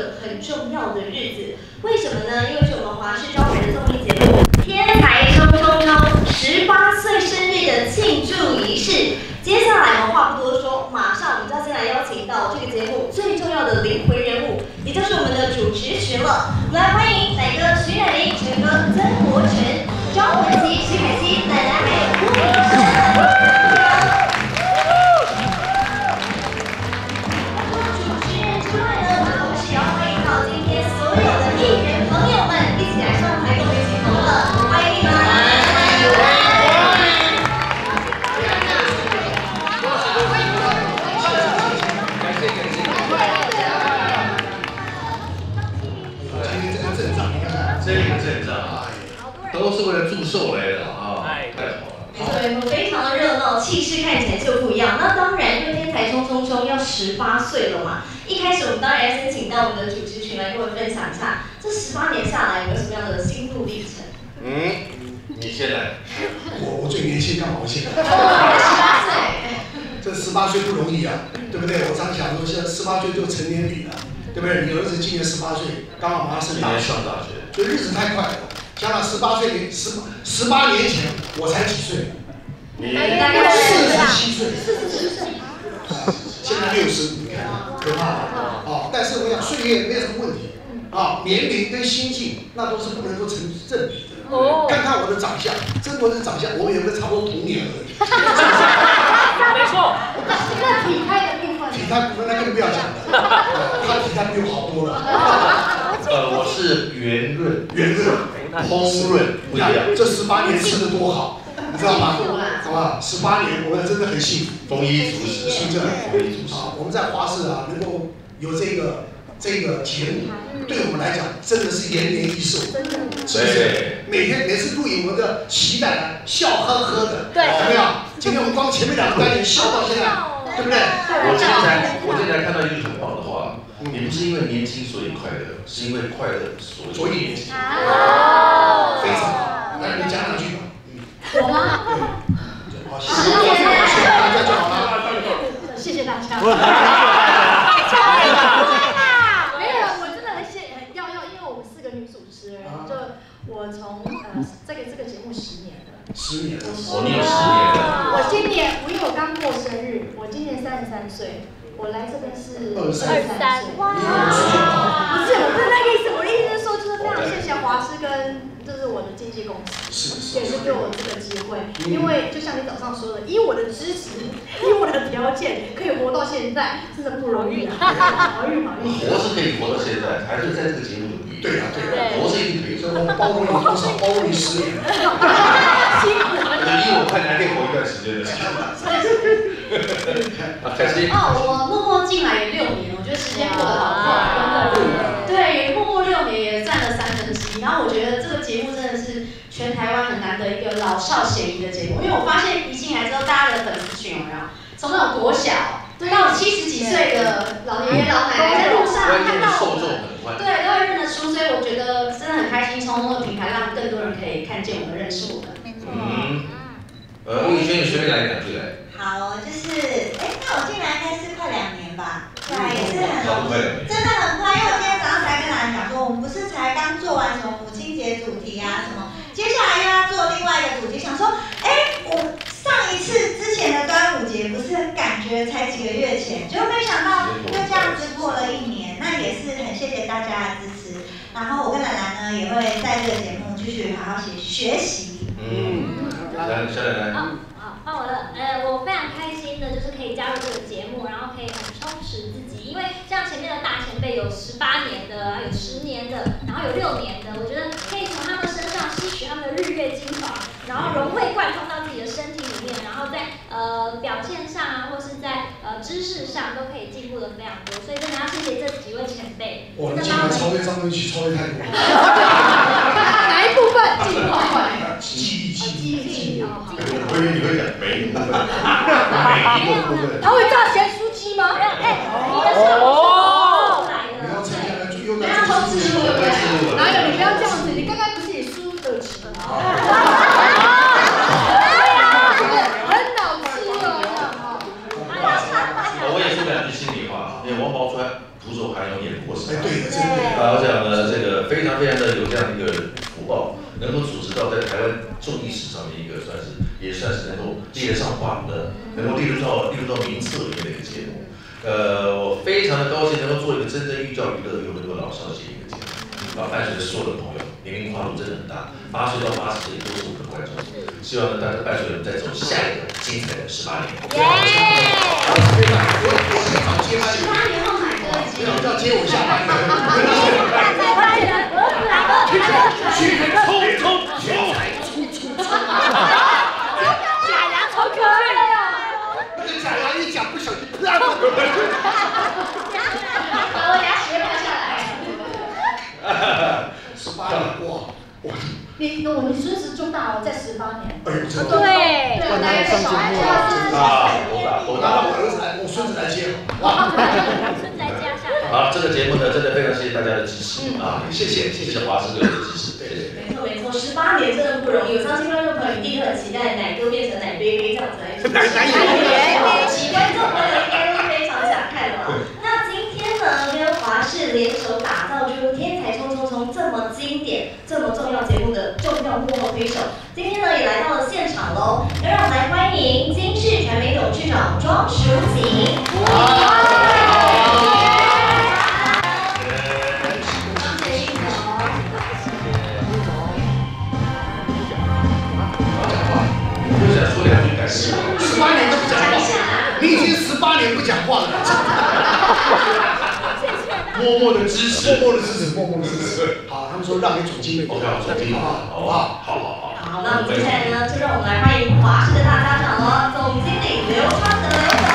个很重要的日子。为什么呢？因为是我们华视招牌的综艺节目《天才冲冲冲》18岁生日的庆祝仪式。接下来我们话不多说，马上我们就要先来邀请到这个节目最重要的灵魂人物，也就是我们的主持群了。我们来欢迎奶哥徐乃麟、陈哥曾国成、张文琪、徐凯熙、奶奶还有郭美生。 都是为了祝寿来的啊！太好了， 没错没错，非常的热闹，气势看起来就不一样。那当然，因为天才冲冲冲要18岁了嘛。一开始我们当然要先请到我们的主持群来跟我们分享一下，这18年下来有没有什么样的心路历程？ 你先来。 我最年轻，干嘛我先来 ？18岁。 这18岁不容易啊，对不对？我常想说，现在18岁就成年礼了，对不对？你儿子今年18岁，刚好马上升大学， 上大学， 所以日子太快了。想想18年前，我才几岁？ 你大概 47岁。现在60，你看可怕吧？哦，但是我想岁月没有什么问题啊，年龄跟心境那都是不能够成正比的。看看我的长相，曾国成长相，我们有个差不多同年而已。 没错。 那体态的部分， 体态部分那更不要讲了，他体态比我好多了。 我是圆润， 丰润不一样。这18年吃的多好，你知道吗？好吧，18年我们真的很幸福， 丰衣足食， 是这样。啊，我们在华视啊，能够有这个节目，对我们来讲真的是延年益寿，是不是？每次录影，我们的期待啊，笑呵呵的，有没有？今天我们光前面2个单元笑到现在，对不对？ 我今天才看到一句很棒的话，你不是因为年轻所以快乐，是因为快乐所以年轻。非常好，来你讲2句吧。 我吗？ 好，谢谢大家就好了。 谢谢大家。没有，我真的很要，因为我们4个女主持人，就我从这个节目10年了。 10年了， 你有10年了。 我今年因为我刚过生日，我今年33岁，我来这边是23岁。 哇！ 不是，我不是那个意思，我的意思是说，就是非常谢谢华视跟就是我的经纪公司，也是给我这个机会，因为就像你早上说的，以我的支持，以我的条件，可以活到现在，真的不容易啊！好运。 活是可以活到现在，还是在这个节目里面。对啊，活是一定可以。 所以我们包容你多少？包容你10年。 以我看，还可以活一段时间的。开心。 我默默进来也6年，我觉得时间过得好快。对，默默6年也占了1/3。然后我觉得这个节目真的是全台湾很难得一个老少咸宜的节目，因为我发现一进来之后，大家的粉丝群有没有从那种国小到70几岁的老爷爷老奶奶在路上看到我们，对，都会认得出，所以我觉得真的很开心，从这个平台让更多人可以看见我们、认识我们。 吴宇轩，你随便来2句来。 好，就是那我进来应该是快2年吧，对啊，也是很真的很快，因为我今天早上才跟大家讲说，我们不是才刚做完什么母亲节主题啊什么，接下来又要做另外一个主题，想说，我上一次之前的端午节不是感觉才几个月前，结果没想到就这样子过了1年，那也是很谢谢大家的支持。然后我跟奶奶呢也会在这个节目继续好好学习。 来，小奶奶。 换我了。我非常开心的就是可以加入这个节目，然后可以很充实自己，因为像前面的大前辈有18年的，还有10年的，然后有6年的，我觉得可以从他们身上吸取他们的日月精华，然后融会贯通到自己的身体里面，然后在表现上啊，或是在知识上都可以进步的非常多，所以真的要谢谢这几位前辈。 哇，你竟然超越张文琪，超越太多了。 哪一部分进化快？ 记忆。 我以为你会讲每一个部分。 他会炸咸酥鸡吗？ 你要沉下来，又在偷吃对不对？哪有？你不要这样子，你刚刚不是也输得起吗？很脑吃哦。 我也说2句心里话，因为王宝钏徒手还有眼过18年。 对的，真的。 我想呢，这个非常的有这样一个福报，能够主持到在台湾综艺史上面一个也算是能够列得上榜的，能够列入到名册里面的一个节目。我非常的高兴能够做一个真正寓教于乐又能够老少咸宜的节目。伴随着所有的朋友，年龄跨度真的很大，8岁到80岁都是我们的观众。希望呢，大家伴随我们再走下一个精彩的18年。 我是找接班人，18 年后买歌已经要接我下班了。 假牙好可爱哦！ 那个假牙一讲不小心， 我牙学不下来。 18年哇！ 你孙子中大哦，在18年。 哎呦，真的。 对， 我拿小孩子我拿我儿子来，我孙子来接。 孙子来接下来。 好，这个节目呢，真的非常谢谢大家的支持啊！谢谢华师哥的支持。对。 没错，18年真的不容易。我相信观众朋友一定很期待奶哥变成奶贝贝这样子来主持。观众朋友应该都非常想看了。那今天呢，跟华视联手打造出《天才冲冲冲》这么经典、这么重要节目的重要幕后推手，今天呢也来到了现场喽。要让我们来欢迎金视传媒董事长庄淑锦。 18年都不讲话，你已经18年不讲话了。 默默的支持。 好，他们说让给总经理。 OK， 总经理，好不好？好。 好，那接下来呢，就让我们来欢迎华视的大家长了，总经理刘昌德刘总，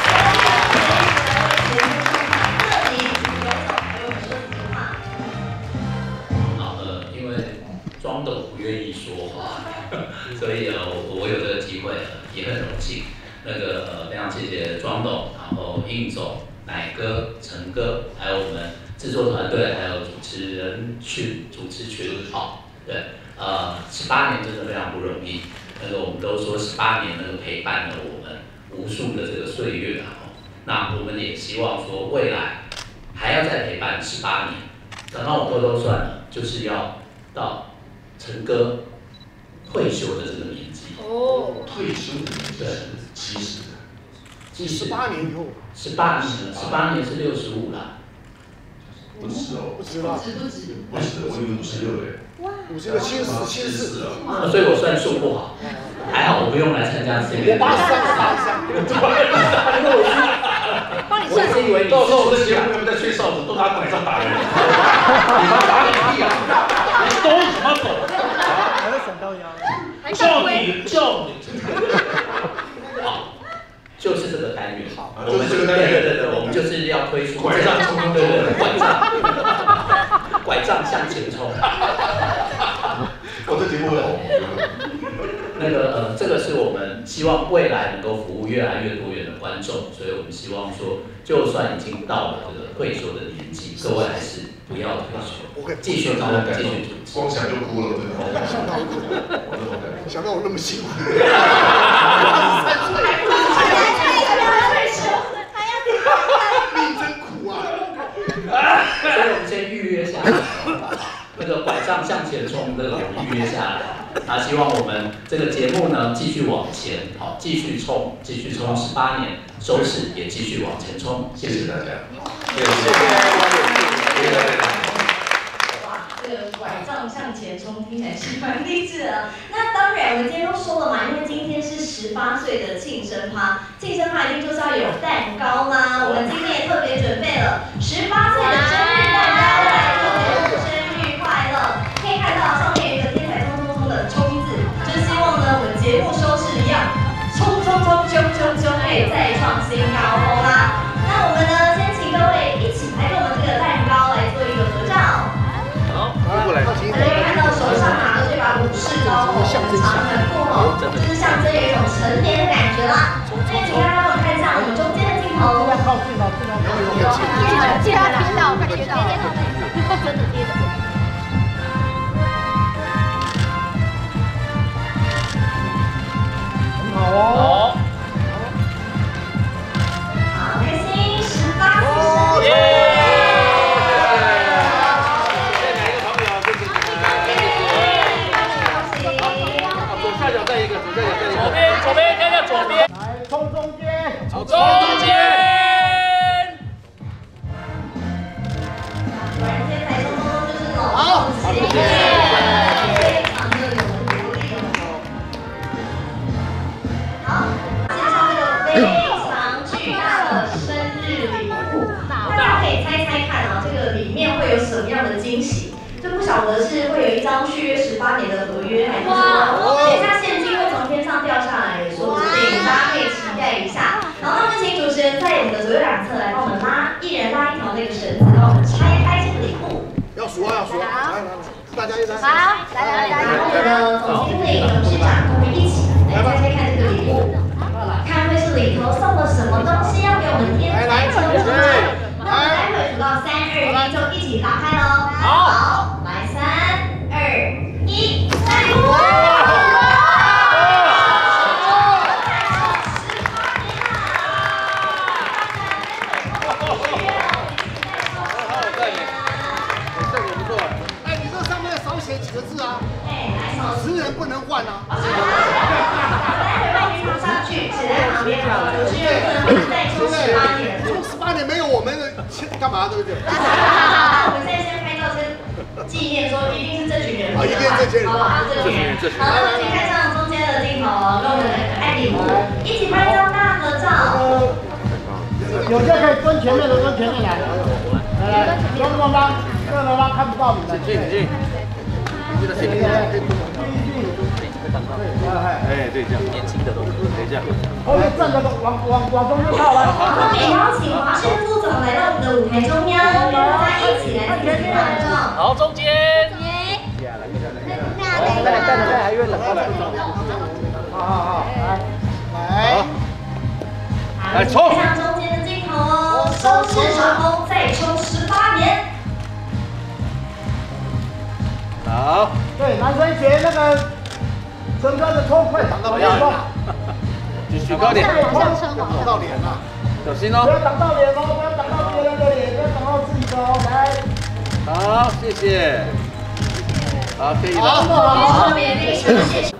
好，因为庄董不愿意说话，所以我有这个机会也很荣幸。非常谢谢庄董，然后应总、乃哥、陈哥，还有我们制作团队，还有主持人群、主持群，好，对，18年真的非常不容易。我们都说18年陪伴了我们无数的这个岁月那我们也希望说未来还要再陪伴18年。刚刚我都算了，就是要到陈哥退休的这个年纪。 退休的年纪是70。 18年以后 18年是65啦。 不止哦， 不止吧？ 不止，我以为56嘞。 50了，74 了。 所以我算数不好，还好我不用来参加这个。 我83。 帮你我一直以为到时候我的节目在吹哨子，都拿拐杖打人。你们打你屁啊！你抖什么抖？ 还会闪到腰， 叫你。 好，就是这个单元。 我们这个单元， 对，我们就是要推出拐杖冲， 对，拐杖向前冲。 我这节目会红。 这个是我们希望未来能够服务越来越多元的观众，所以我们希望说，就算已经到了这个退休的年纪，各位还是不要退休，继续主持。 光想就哭了，真的。 想到我那么辛苦。命真苦啊！ 所以我们先预约下来，拐杖向前冲，我们预约下来。希望我们这个节目呢继续往前，继续冲18年，收视也继续往前冲。谢谢大家。谢谢。 哇，这个拐杖向前冲听起来是蛮励志的。那当然，我们今天都说了嘛，因为今天是18岁的庆生趴，庆生趴一定就是要有蛋糕啦。我们今天也特别准备了18岁的生日蛋糕来祝福生日快乐。可以看到上面有一个天才冲冲冲的冲字，就是希望呢我们节目收视一样，冲冲冲冲冲冲，可以再创新高峰啦。那我们呢，先请各位一起来跟我们这个蛋糕来做一个合照。 过来。 大家可以看到手上拿的这把武士刀很长很酷哦，就是象征一种成年的感觉啦。所以请大家帮我看一下我们中间的镜头。 记得听到，快点。 果然天才中中就是老少皆宜，非常的有活力。好，介绍这个非常巨大的生日礼物，大家可以猜猜看啊，这个里面会有什么样的惊喜？就不晓得是会有一张续约18年的合约，还是说写下现金会从天上掉下来，也说不定，大家可以期待一下。然后他们请主持人在我们的左右两侧来帮我们拉，一人拉一条那个绳子，帮我们拆开这个礼物。 要数啊，要数啊！来，大家一起。 好，来。 然后呢，总经理、董事长跟我们一起来猜猜看这个礼物，看会是里头送了什么东西要给我们天才抽出来。那我们待会数到3、2、1就一起打开喽。好，来3、2、1，开！ 几个字啊？10人不能换啊！ 待会帮您放上去，写在旁边啊。有些人不能再抽18年， 抽18年没有我们干嘛，对不对？ 那我们现在先拍照，先纪念说一定是这群人， 一定是这群人， 好不好？这群人。好，那么请看上中间的镜头，跟我们的爱礼物一起拍张大合照。 有些可以蹲前面的，蹲前面来，来，不用帮，这个帮看不到你的。进。哎，对，这样，年轻的都可以这样。后面站着往中间靠来。 那也邀请华视的副总来到我们的舞台中央，跟大家一起来进行合照。 好，中间。 来，还越冷。好，来，冲！ 看中间的镜头哦，收视长虹再冲18年。 好，对，男生学那个整个的冲快挡到脸了，继续高点，挡到脸了，小心哦，不要挡到脸哦，不要挡到别人的脸，不要挡到自己的哦，来，好，谢谢，好，可以了， 好，特别非常谢谢。